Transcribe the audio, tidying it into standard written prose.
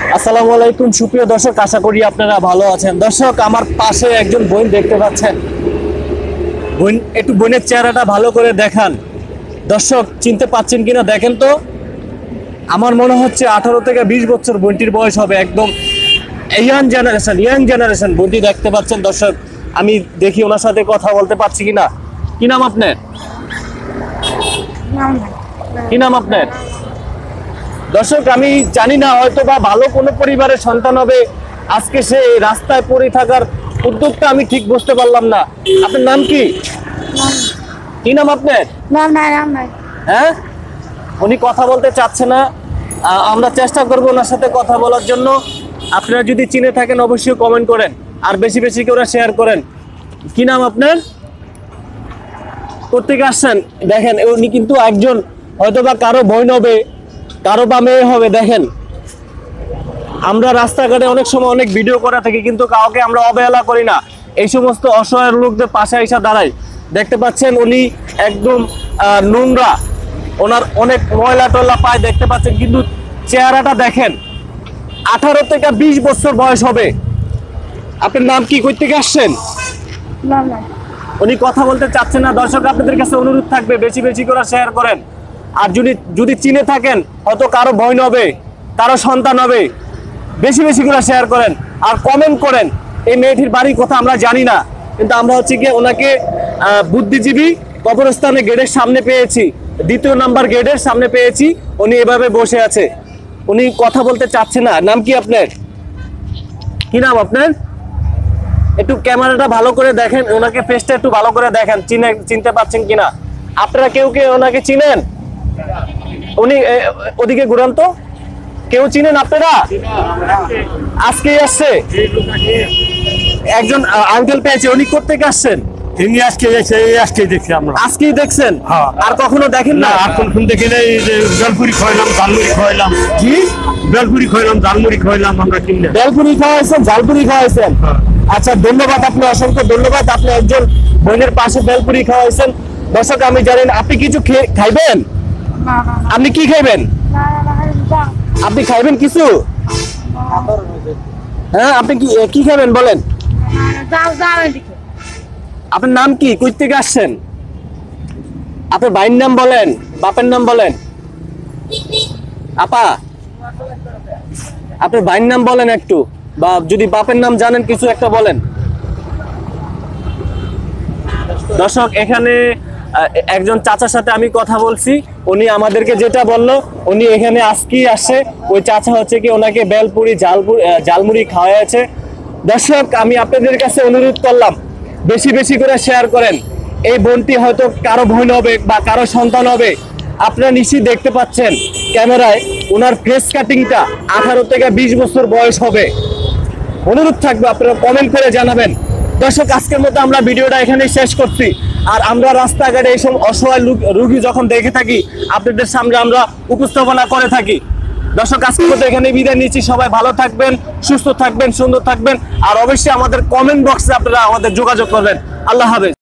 আসসালামু আলাইকুম সুপ্রিয় দর্শক, আশা করি আপনারা ভালো আছেন। দর্শক, আমার পাশে একজন বোন দেখতে পাচ্ছেন। বোন, একটু বোনের চেহারাটা ভালো করে দেখান। দর্শক, চিনতে পাচ্ছেন কিনা দেখেন তো। আমার মনে হচ্ছে 18 থেকে 20 বছর বোনটির বয়স হবে। একদম ইয়াং জেনারেশন বোনটি দেখতে পাচ্ছেন। দর্শক, আমি দেখি ওনার সাথে কথা বলতে পারছি কিনা। কি নাম আপনার? কি নাম আপনার? দর্শক, আমি জানি না, হয়তো বা ভালো কোনো পরিবারের সন্তান হবে। আজকে সে রাস্তায় পড়ে থাকার উদ্যোগটা আমি ঠিক বুঝতে পারলাম না। আপনার নাম কি? কি নাম আপনার? হ্যাঁ, উনি কথা বলতে চাচ্ছে না। আমরা চেষ্টা করবো ওনার সাথে কথা বলার জন্য। আপনারা যদি চিনে থাকেন অবশ্যই কমেন্ট করেন, আর বেশি বেশি করে শেয়ার করেন। কি নাম আপনার? কোথেকে আসছেন? দেখেন, উনি কিন্তু একজন, হয়তো বা কারো বোন হবে, কারো বা মেয়ে হবে। দেখেন, আমরা রাস্তাঘাটে অনেক সময় অনেক ভিডিও করে থাকি, কিন্তু কাউকে আমরা অবহেলা করি না। এই সমস্ত অসহায় লোকদের পাশে এসে দাঁড়াই। দেখতে পাচ্ছেন উনি একদম নোংরা, ওনার অনেক ময়লা টয়লা পায় দেখতে পাচ্ছেন, কিন্তু চেহারাটা দেখেন। 18 থেকে 20 বছর বয়স হবে। আপনার নাম কি? কই থেকে আসছেন? উনি কথা বলতে চাচ্ছেন না। দর্শক, আপনাদের কাছে অনুরোধ থাকবে, বেশি বেশি করে শেয়ার করেন। আর যদি চিনে থাকেন, হয়তো কারো বোন হবে, কারো সন্তান হবে, বেশি বেশি করে শেয়ার করেন আর কমেন্ট করেন। এই মেয়েটির বাড়ি কথা আমরা জানি না, কিন্তু আমরা হচ্ছে গিয়ে ওনাকে বুদ্ধিজীবী কবরস্থানে গেটের সামনে পেয়েছি, 2 নাম্বার গেটের সামনে পেয়েছি। উনি এভাবে বসে আছে, উনি কথা বলতে চাচ্ছে না। নাম কি আপনার? কি নাম আপনার? একটু ক্যামেরাটা ভালো করে দেখেন, ওনাকে ফেসটা একটু ভালো করে দেখেন, চিনতে পাচ্ছেন কিনা। আপনারা কেউ ওনাকে চিনেন? উনি ওদিকে ঘুরান তো। কেউ চিনেন আপনারা? আজকে আসছে একজন আঙ্কেল পেয়েছে। উনি কোথেকে আসছেন? আজকেই দেখছি আমরা। আজকেই দেখছেন? হ্যাঁ। আর কখনো দেখেন না? আর কোন দেখি নাই। বেলপুরি খাইলাম, ঝালমুড়ি খাইলাম। জি, বেলপুরি খাইলাম, ঝালমুড়ি খাইলাম আমরা কিনলে। বেলপুরি খাওয়াইছেন, ঝালপুরি খাওয়াইছেন। হ্যাঁ। আচ্ছা, ধন্যবাদ, আপনি অসংখ্য ধন্যবাদ। আপনি একজন বোনের পাশে বেলপুরি খাওয়াইছেন। দর্শক, আমি জানেন আপনি কিছু খাইবেন। আপনি কি খাইবেন? আপনি খাইবেন কিছু? হ্যাঁ, আপনি কি খাবেন বলেন? আপনার নাম কি? কই থেকে আসছেন? আপনার ভাইয়ের নাম বলেন, বাপের নাম বলেন। আপা, আপনার ভাইয়ের নাম বলেন একটু, বা যদি বাপের নাম জানেন কিছু একটা বলেন। দর্শক, এখানে একজন চাচার সাথে আমি কথা বলছি। উনি আমাদেরকে যেটা বললো, উনি এখানে আজকেই আসছে। ওই চাচা হচ্ছে কি ওনাকে বেলপুরি ঝালমুড়ি খাওয়াইছে। দর্শক, আমি আপনাদের কাছে অনুরোধ করলাম, বেশি বেশি করে শেয়ার করেন। এই বোনটি হয়তো কারো বোন হবে বা কারো সন্তান হবে। আপনারা নিশ্চয়ই দেখতে পাচ্ছেন ক্যামেরায়, ওনার ফেস কাটিংটা 18 থেকে 20 বছর বয়স হবে। অনুরোধ থাকবে আপনারা কমেন্ট করে জানাবেন। দর্শক, আজকের মতো আমরা ভিডিওটা এখানে শেষ করছি। আর আমরা রাস্তাঘাটে এইসব অসহায় রোগী যখন দেখে থাকি, আপনাদের সামনে আমরা উপস্থাপনা করে থাকি। দর্শক, আজকের মতো এখানে বিদায় নিচ্ছি। সবাই ভালো থাকবেন, সুস্থ থাকবেন, সুন্দর থাকবেন। আর অবশ্যই আমাদের কমেন্ট বক্সে আপনারা আমাদের যোগাযোগ করবেন। আল্লাহ হাফেজ।